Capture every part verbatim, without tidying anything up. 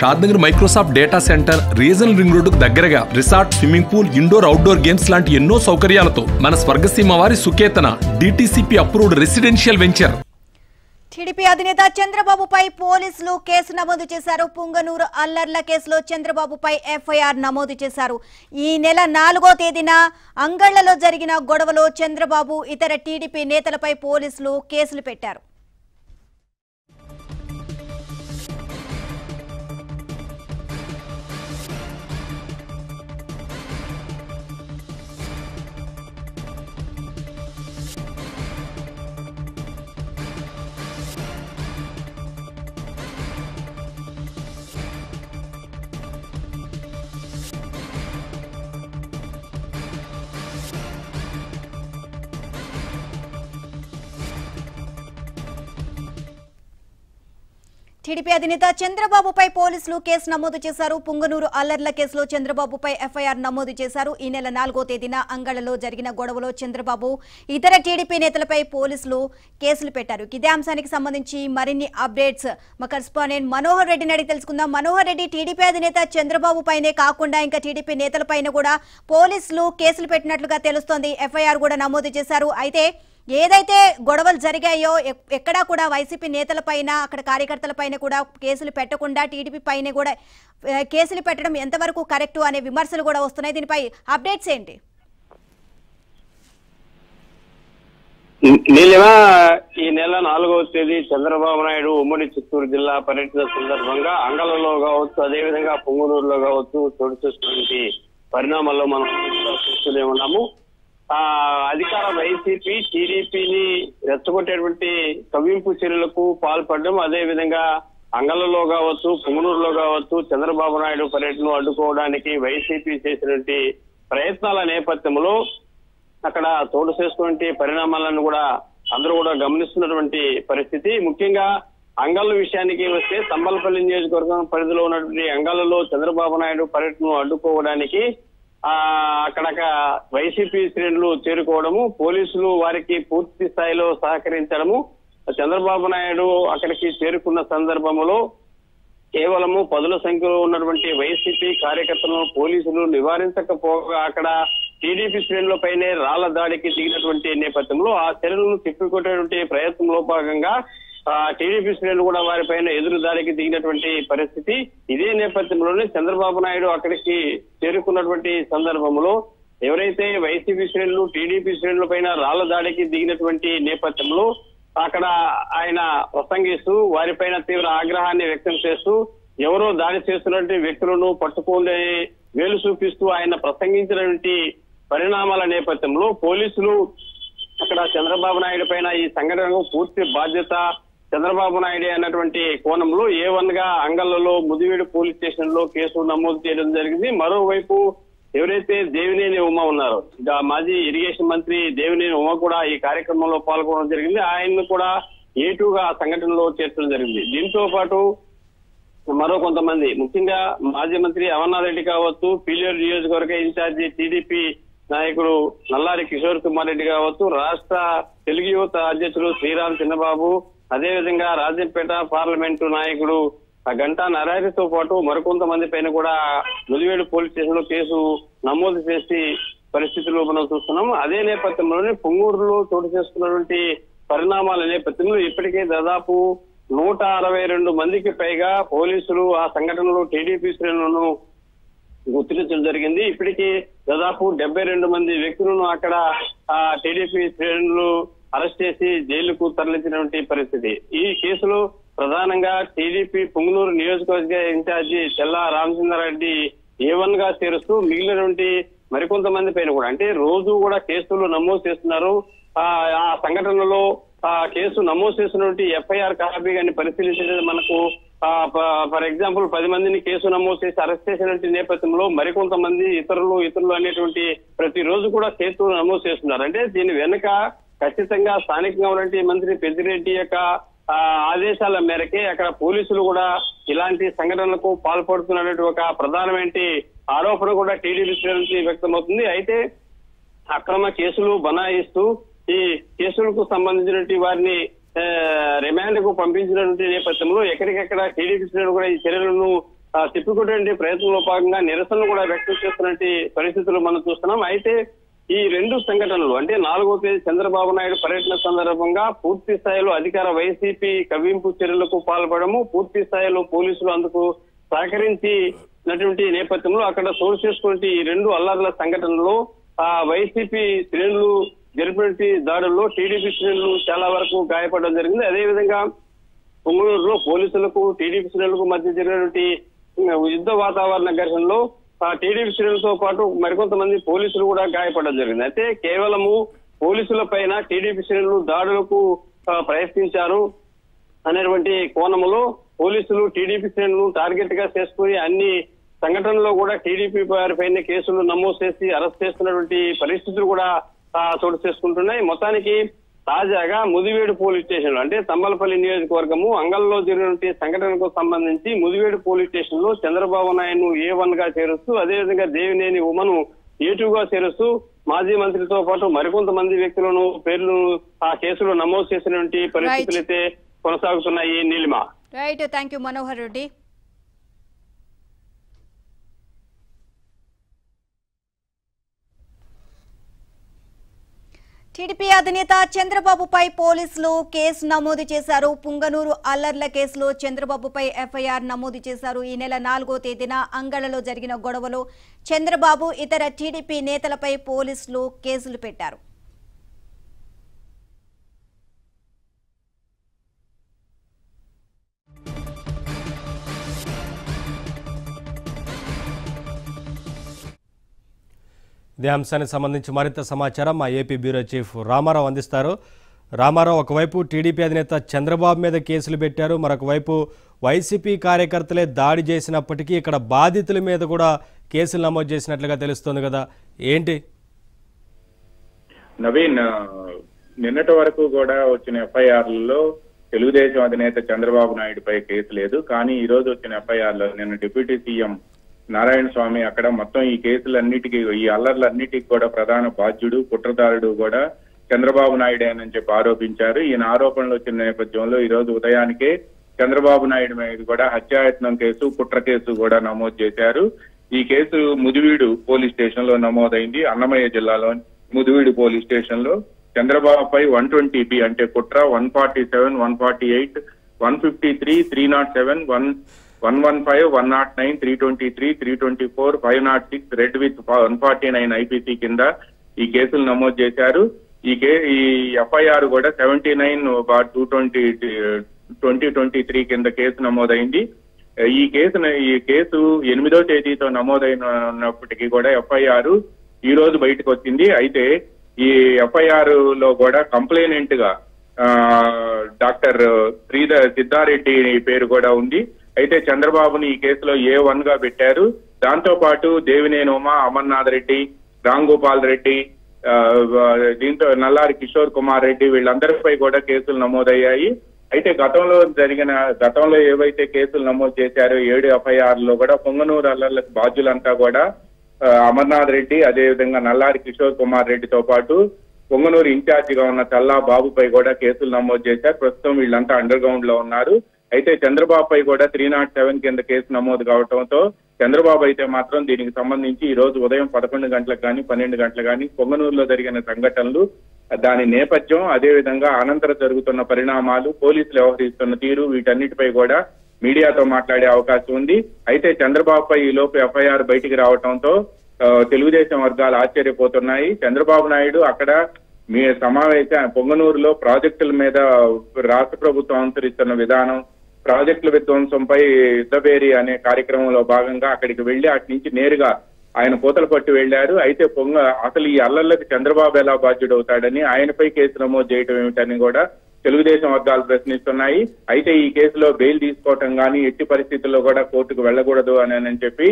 Shadnagar Microsoft data center regional ring రోడ్డుకు దగ్గరగా resort, swimming pool, indoor outdoor games లాంటి ఎన్నో సౌకర్యాలతో మన స్వర్గసీమ వారి Suketana DTCP approved residential venture. TDP అధినేత చంద్రబాబుపై పోలీసులు కేసు నమోదు చేశారు. పుంగనూరు అల్లర్ల కేసులో చంద్రబాబుపై ఎఫ్ఐఆర్ నమోదు చేశారు. ఈ నెల నాలుగో తేదీన అంగళ్లలో జరిగిన గొడవలో చంద్రబాబు ఇతర టీడీపీ నేతలపై పోలీసులు కేసులు పెట్టారు. టీడీపీ అధినేత చంద్రబాబుపై పోలీసులు కేసు నమోదు చేశారు. పుంగనూరు అల్లర్ల కేసులో చంద్రబాబుపై ఎఫ్ఐఆర్ నమోదు చేశారు. ఈ నెల నాలుగో తేదీన అంగళ్లలో జరిగిన గొడవలో చంద్రబాబు ఇతర టీడీపీ నేతలపై పోలీసులు కేసులు పెట్టారు. ఇదే అంశానికి సంబంధించి మరిన్ని అప్డేట్స్ మా కరెస్పాండెంట్ మనోహర్ రెడ్డిని అడిగి తెలుసుకుందాం. మనోహర్ రెడ్డి, టీడీపీ అధినేత చంద్రబాబు పైనే కాకుండా ఇంకా టీడీపీ నేతలపైన కూడా పోలీసులు కేసులు పెట్టినట్లుగా తెలుస్తోంది. ఎఫ్ఐఆర్ కూడా నమోదు చేశారు. అయితే ఏదైతే గొడవలు జరిగాయో ఎక్కడా కూడా వైసీపీ నేతలపైన, అక్కడ కార్యకర్తలపైన కూడా కేసులు పెట్టకుండా టీడీపీ పైన కూడా కేసులు పెట్టడం ఎంతవరకు కరెక్ట్ అనే విమర్శలు కూడా వస్తున్నాయి. దీనిపై అప్డేట్స్ ఏంటి? నీలిమా, ఈ నెల నాలుగవ తేదీ చంద్రబాబు నాయుడు ఉమ్మడి చిత్తూరు జిల్లా పర్యటన సందర్భంగా అంగళలో కావచ్చు, అదేవిధంగా పొంగునూరులో కావచ్చు చోటు చేసుకున్నటువంటి పరిణామాల్లో మనం చూస్తూనే ఉన్నాము. ఆ అధికార వైసీపీ టీడీపీని రెచ్చగొట్టేటువంటి కవ్వింపు చర్యలకు పాల్పడడం, అదే విధంగా అంగళ్ళలో కావచ్చు, పొంగునూరులో కావచ్చు చంద్రబాబు నాయుడు పర్యటనను అడ్డుకోవడానికి వైసీపీ చేసినటువంటి ప్రయత్నాల నేపథ్యంలో అక్కడ చోటు చేసుకునే పరిణామాలను కూడా అందరూ కూడా గమనిస్తున్నటువంటి పరిస్థితి. ముఖ్యంగా అంగళ్ళ విషయానికి వస్తే తంబలపల్లి నియోజకవర్గం పరిధిలో ఉన్నటువంటి అంగళ్ళలో చంద్రబాబు నాయుడు పర్యటనను అడ్డుకోవడానికి ఆ అక్కడ వైసీపీ శ్రేణులు చేరుకోవడము, పోలీసులు వారికి పూర్తి స్థాయిలో సహకరించడము, చంద్రబాబు నాయుడు అక్కడికి చేరుకున్న సందర్భంలో కేవలము పదుల సంఖ్యలో ఉన్నటువంటి వైసీపీ కార్యకర్తలను పోలీసులు నివారించకపోగా అక్కడ టీడీపీ శ్రేణులపైనే రాళ్ల దాడికి దిగినటువంటి నేపథ్యంలో ఆ చర్యలను తిప్పికొట్టేటువంటి ప్రయత్నంలో భాగంగా ఆ టీడీపీ శ్రేణులు కూడా వారిపైన ఎదురు దాడికి దిగినటువంటి పరిస్థితి. ఇదే నేపథ్యంలోనే చంద్రబాబు నాయుడు అక్కడికి చేరుకున్నటువంటి సందర్భంలో ఎవరైతే వైసీపీ శ్రేణులు టీడీపీ శ్రేణుల పైన రాళ్ల దాడికి దిగినటువంటి నేపథ్యంలో అక్కడ ఆయన ప్రసంగిస్తూ వారిపైన తీవ్ర ఆగ్రహాన్ని వ్యక్తం చేస్తూ ఎవరో దాడి చేస్తున్నటువంటి వ్యక్తులను పట్టుకొని వేలు చూపిస్తూ ఆయన ప్రసంగించినటువంటి పరిణామాల నేపథ్యంలో పోలీసులు అక్కడ చంద్రబాబు నాయుడు పైన ఈ సంఘటనకు పూర్తి బాధ్యత చంద్రబాబు నాయుడు అన్నటువంటి కోణంలో ఏ వన్ గా అంగళ్ళలో ముదివీడు పోలీస్ స్టేషన్ లో కేసు నమోదు చేయడం జరిగింది. మరోవైపు ఎవరైతే దేవినేని ఉమ ఉన్నారో, మాజీ ఇరిగేషన్ మంత్రి దేవినేని ఉమ కూడా ఈ కార్యక్రమంలో పాల్గొనడం జరిగింది. ఆయన్ను కూడా ఏటుగా ఆ సంఘటనలో చేర్చడం జరిగింది. దీంతో పాటు మరో కొంతమంది, ముఖ్యంగా మాజీ మంత్రి అమర్నాథ్ రెడ్డి కావచ్చు, పీలేరు నియోజకవర్గ ఇన్ఛార్జి టీడీపీ నాయకుడు నల్లారి కిషోర్ కుమార్ రెడ్డి కావచ్చు, రాష్ట్ర తెలుగు యువత అధ్యక్షుడు శ్రీరామ్ చిన్నబాబు, అదేవిధంగా రాజంపేట పార్లమెంటు నాయకుడు గంటా నారాయణతో పాటు మరికొంతమంది పైన కూడా ముదివేడు పోలీస్ స్టేషన్ లో కేసు నమోదు చేసి పరిస్థితులు మనం చూస్తున్నాం. అదే నేపథ్యంలోనే పొంగూరులో చోటు చేసుకున్నటువంటి పరిణామాల నేపథ్యంలో ఇప్పటికే దాదాపు నూట అరవై రెండు మందికి పైగా పోలీసులు ఆ సంఘటనలో టీడీపీ శ్రేణులను గుర్తించడం జరిగింది. ఇప్పటికీ దాదాపు డెబ్బై రెండు మంది వ్యక్తులను అక్కడ ఆ టీడీపీ శ్రేణులు అరెస్ట్ చేసి జైలుకు తరలించినటువంటి పరిస్థితి. ఈ కేసులో ప్రధానంగా టీడీపీ పొంగునూరు నియోజకవర్గ in charge Chella Ramachandra Reddy A one గా చేరుస్తూ మిగిలినటువంటి మరికొంతమంది పైన కూడా, అంటే రోజు కూడా కేసులు నమోదు చేస్తున్నారు. ఆ ఆ సంఘటనలో ఆ కేసు నమోదు చేసినటువంటి ఎఫ్ఐఆర్ కాపీ గాని పరిశీలించే మనకు ఫర్ ఎగ్జాంపుల్ పది మందిని కేసు నమోదు చేసి అరెస్ట్ చేసినటువంటి నేపథ్యంలో మరికొంతమంది ఇతరులు ఇతరులు అనేటువంటి ప్రతిరోజు కూడా కేసులు నమోదు చేస్తున్నారు. అంటే దీని వెనుక ఖచ్చితంగా స్థానికంగా ఉన్నటువంటి మంత్రి పెద్దిరెడ్డి యొక్క ఆదేశాల మేరకే అక్కడ పోలీసులు కూడా ఇలాంటి సంఘటనలకు పాల్పడుతున్నటువంటి ఒక ప్రధానమైన ఆరోపణ కూడా టీడీపీ శ్రేణులకి వ్యక్తమవుతుంది. అయితే అక్రమ కేసులు బనాయిస్తూ ఈ కేసులకు సంబంధించినటువంటి వారిని రిమాండ్ కు పంపించినటువంటి నేపథ్యంలో ఎక్కడికెక్కడ టీడీపీ శ్రేణులు కూడా ఈ చర్యలను తిప్పుకునే ప్రయత్నంలో భాగంగా నిరసనలు కూడా వ్యక్తం చేస్తున్నటువంటి పరిస్థితులు మనం చూస్తున్నాం. అయితే ఈ రెండు సంఘటనలు అంటే నాలుగో తేదీ చంద్రబాబు నాయుడు పర్యటన సందర్భంగా పూర్తి స్థాయిలో అధికార వైసీపీ కవ్వింపు చర్యలకు పాల్పడము, పూర్తి స్థాయిలో పోలీసులు అందుకు సహకరించినటువంటి నేపథ్యంలో అక్కడ చోటు చేసుకునే ఈ రెండు అల్లర్ల సంఘటనలో ఆ వైసీపీ శ్రేణులు జరిపినటువంటి దాడుల్లో టీడీపీ శ్రేణులు చాలా వరకు గాయపడడం జరిగింది. అదేవిధంగా పొంగనూరులో పోలీసులకు టీడీపీ శ్రేణులకు మధ్య జరిగినటువంటి యుద్ధ వాతావరణ ఘర్షణలో ఆ టీడీపీ శ్రేణులతో పాటు మరికొంతమంది పోలీసులు కూడా గాయపడడం జరిగింది. అయితే కేవలము పోలీసుల పైన టీడీపీ శ్రేణులు దాడులకు ప్రయత్నించారు అనేటువంటి కోణంలో పోలీసులు టీడీపీ శ్రేణులను టార్గెట్ గా చేసుకుని అన్ని సంఘటనలో కూడా టీడీపీ వారిపైన కేసులు నమోదు చేసి అరెస్ట్ చేస్తున్నటువంటి పరిస్థితులు కూడా చోటు చేసుకుంటున్నాయి. మొత్తానికి తాజాగా ముదివేడు పోలీస్ స్టేషన్ అంటే తమ్మలపల్లి నియోజకవర్గము అంగల్లో జరిగినటువంటి సంఘటనకు సంబంధించి ముదివేడు పోలీస్ స్టేషన్ లో చంద్రబాబు నాయుడు ఏ వన్ గా చేరుస్తూ అదేవిధంగా దేవినేని ఉమను ఏ టూ గా చేరుస్తూ మాజీ మంత్రితో పాటు మరికొంతమంది వ్యక్తులను పేర్లు ఆ కేసులో నమోదు చేసినటువంటి పరిస్థితులు అయితే కొనసాగుతున్నాయి. Neelima. Right, thank you Manohar Reddy. TDP అధినేత చంద్రబాబుపై పోలీసులు కేసు నమోదు చేశారు. పుంగనూరు అల్లర్ల కేసులో చంద్రబాబుపై ఎఫ్ఐఆర్ నమోదు చేశారు. ఈ నెల నాలుగో తేదీన అంగళలో జరిగిన గొడవలో చంద్రబాబు ఇతర టీడీపీ నేతలపై పోలీసులు కేసులు పెట్టారు. ఇదే అంశానికి సంబంధించి మరింత సమాచారం మా ఏపీ బ్యూరో చీఫ్ రామారావు అందిస్తారు. రామారావు, ఒకవైపు టీడీపీ అధినేత చంద్రబాబు మీద కేసులు పెట్టారు, మరొక వైపు వైసీపీ కార్యకర్తలే దాడి చేసినప్పటికీ ఇక్కడ బాధితుల మీద కూడా కేసులు నమోదు చేసినట్లుగా తెలుస్తోంది కదా, ఏంటి? నవీన్, నిన్నటి వరకు కూడా వచ్చిన ఎఫ్ఐఆర్లలో తెలుగుదేశం అధినేత చంద్రబాబు నాయుడుపై కేసు లేదు. కానీ ఈ రోజు వచ్చిన ఎఫ్ఐఆర్లో నిన్న డిప్యూటీ సీఎం నారాయణ స్వామి అక్కడ మొత్తం ఈ కేసులన్నిటికీ ఈ అల్లర్లన్నిటికీ కూడా ప్రధాన బాధ్యుడు కుట్రదారుడు కూడా చంద్రబాబు నాయుడేనని చెప్పి ఆరోపించారు. ఈయన ఆరోపణలు వచ్చిన నేపథ్యంలో ఈ రోజు ఉదయానికే చంద్రబాబు నాయుడు మీద కూడా హత్యాయత్నం కేసు కుట్ర కేసు కూడా నమోదు చేశారు. ఈ కేసు ముదివీడు పోలీస్ స్టేషన్ లో నమోదైంది. అన్నమయ్య జిల్లాలో ముదివీడు పోలీస్ స్టేషన్ లో చంద్రబాబుపై వన్ ట్వంటీ బి అంటే కుట్ర, one forty seven one forty eight one fifty three three nought seven one one one five one nought nine three twenty three three twenty four five nought six read with one forty nine IPC కింద ఈ కేసులు నమోదు చేశారు. ఈ కే ఈ FIR కూడా seventy nine two twenty twenty twenty three కింద case నమోదైంది. ఈ కేసు ఈ కేసు ఎనిమిదో తేదీతో నమోదైనప్పటికీ కూడా ఎఫ్ఐఆర్ ఈ రోజు బయటకు వచ్చింది. అయితే ఈ ఎఫ్ఐఆర్ లో కూడా కంప్లైనెంట్ గా డాక్టర్ శ్రీధర్ సిద్ధారెడ్డి పేరు కూడా ఉంది. అయితే చంద్రబాబుని ఈ కేసులో ఏ వన్ గా పెట్టారు. దాంతో పాటు దేవినేని ఉమా, అమర్నాథ్ రెడ్డి, రామ్ గోపాల్ రెడ్డి, దీంతో నల్లారి కిషోర్ కుమార్ రెడ్డి వీళ్ళందరిపై కూడా కేసులు నమోదయ్యాయి. అయితే గతంలో జరిగిన గతంలో ఏవైతే కేసులు నమోదు చేశారో ఏడు ఎఫ్ఐఆర్ లో కూడా పొంగనూరు అల్లర్లకు బాధ్యులంతా కూడా అమర్నాథ్ రెడ్డి, అదేవిధంగా నల్లారి కిషోర్ కుమార్ రెడ్డితో పాటు పొంగనూరు ఇన్ఛార్జిగా ఉన్న చల్లా బాబుపై కూడా కేసులు నమోదు చేశారు. ప్రస్తుతం వీళ్ళంతా అండర్ గ్రౌండ్ లో ఉన్నారు. అయితే చంద్రబాబుపై కూడా త్రీ నాట్ సెవెన్ కింద కేసు నమోదు కావడంతో చంద్రబాబు అయితే మాత్రం దీనికి సంబంధించి ఈ రోజు ఉదయం పదకొండు గంటలకు కానీ పన్నెండు గంటలకు కానీ పొంగనూరులో జరిగిన సంఘటనలు, దాని నేపథ్యం, అదేవిధంగా అనంతరం జరుగుతున్న పరిణామాలు, పోలీసులు వ్యవహరిస్తున్న తీరు, వీటన్నిటిపై కూడా మీడియాతో మాట్లాడే అవకాశం ఉంది. అయితే చంద్రబాబుపై ఈ లోపు ఎఫ్ఐఆర్ బయటికి రావడంతో తెలుగుదేశం వర్గాలు ఆశ్చర్యపోతున్నాయి. చంద్రబాబు నాయుడు అక్కడ మీ సమావేశం పొంగనూరులో ప్రాజెక్టుల మీద రాష్ట్ర ప్రభుత్వం అనుసరిస్తున్న విధానం, ప్రాజెక్టుల విధ్వంసంపై యుద్ధబేరి అనే కార్యక్రమంలో భాగంగా అక్కడికి వెళ్లి అటు నుంచి నేరుగా ఆయన పూతలు పట్టి వెళ్లారు. అయితే పొంగ అసలు ఈ అల్లర్లకు చంద్రబాబు ఎలా బాధ్యుడవుతాడని, ఆయనపై కేసు నమోదు చేయడం ఏమిటని కూడా తెలుగుదేశం వర్గాలు ప్రశ్నిస్తున్నాయి. అయితే ఈ కేసులో బెయిల్ తీసుకోవటం కానీ ఎట్టి పరిస్థితుల్లో కూడా కోర్టుకు వెళ్లకూడదు అని చెప్పి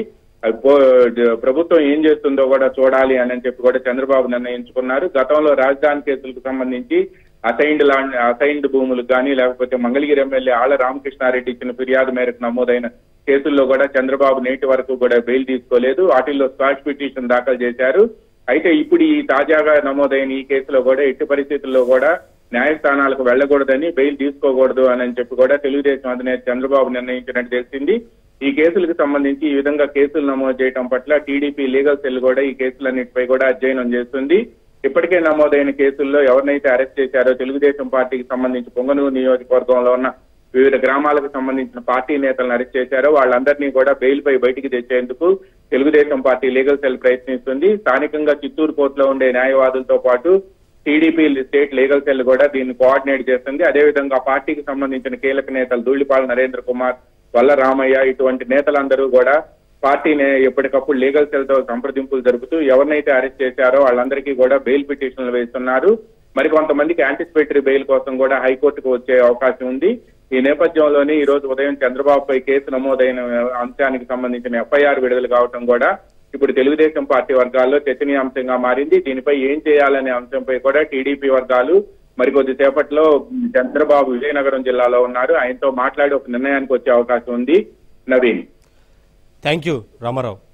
ప్రభుత్వం ఏం చేస్తుందో కూడా చూడాలి అని చెప్పి కూడా చంద్రబాబు నిర్ణయించుకున్నారు. గతంలో రాజధాని కేసులకు సంబంధించి అసైన్డ్ ల్యాండ్ అసైన్డ్ భూములకు కానీ లేకపోతే మంగళగిరి ఎమ్మెల్యే ఆళ్ల రామకృష్ణారెడ్డి ఇచ్చిన ఫిర్యాదు మేరకు నమోదైన కేసుల్లో కూడా చంద్రబాబు నేటి వరకు కూడా బెయిల్ తీసుకోలేదు. వాటిల్లో స్క్వాష్ పిటిషన్ దాఖలు చేశారు. అయితే ఇప్పుడు ఈ తాజాగా నమోదైన ఈ కేసులో కూడా ఎట్టి పరిస్థితుల్లో కూడా న్యాయస్థానాలకు వెళ్లకూడదని, బెయిల్ తీసుకోకూడదు అని చెప్పి కూడా తెలుగుదేశం అధినేత చంద్రబాబు నిర్ణయించినట్టు తెలిసింది. ఈ కేసులకు సంబంధించి ఈ విధంగా కేసులు నమోదు చేయడం పట్ల టీడీపీ లీగల్ సెల్ కూడా ఈ కేసులన్నిటిపై కూడా అధ్యయనం చేస్తుంది. ఇప్పటికే నమోదైన కేసుల్లో ఎవరినైతే అరెస్ట్ చేశారో తెలుగుదేశం పార్టీకి సంబంధించి పొంగనూరు నియోజకవర్గంలో ఉన్న వివిధ గ్రామాలకు సంబంధించిన పార్టీ నేతలను అరెస్ట్ చేశారో వాళ్ళందరినీ కూడా బెయిల్ పై బయటికి తెచ్చేందుకు తెలుగుదేశం పార్టీ లీగల్ సెల్ ప్రయత్నిస్తుంది. స్థానికంగా చిత్తూరు కోర్టులో ఉండే న్యాయవాదులతో పాటు టీడీపీ స్టేట్ లీగల్ సెల్ కూడా దీన్ని కోఆర్డినేట్ చేస్తుంది. అదేవిధంగా పార్టీకి సంబంధించిన కీలక నేతలు ధూళిపాల నరేంద్ర కుమార్, వల్ల రామయ్య ఇటువంటి నేతలందరూ కూడా పార్టీని ఎప్పటికప్పుడు లీగల్ సెల్ తో సంప్రదింపులు జరుపుతూ ఎవరినైతే అరెస్ట్ చేశారో వాళ్ళందరికీ కూడా బెయిల్ పిటిషన్లు వేస్తున్నారు. మరి కొంతమందికి యాంటిసిపేటరీ బెయిల్ కోసం కూడా హైకోర్టుకు వచ్చే అవకాశం ఉంది. ఈ నేపథ్యంలోనే ఈ రోజు ఉదయం చంద్రబాబుపై కేసు నమోదైన అంశానికి సంబంధించిన ఎఫ్ఐఆర్ విడుదల కావడం కూడా ఇప్పుడు తెలుగుదేశం పార్టీ వర్గాల్లో చర్చనీయాంశంగా మారింది. దీనిపై ఏం చేయాలనే అంశంపై కూడా టీడీపీ వర్గాలు మరికొద్ది సేపట్లో చంద్రబాబు విజయనగరం జిల్లాలో ఉన్నారు. ఆయనతో మాట్లాడి ఒక నిర్ణయానికి వచ్చే అవకాశం ఉంది. Naveen, thank you Ramarao.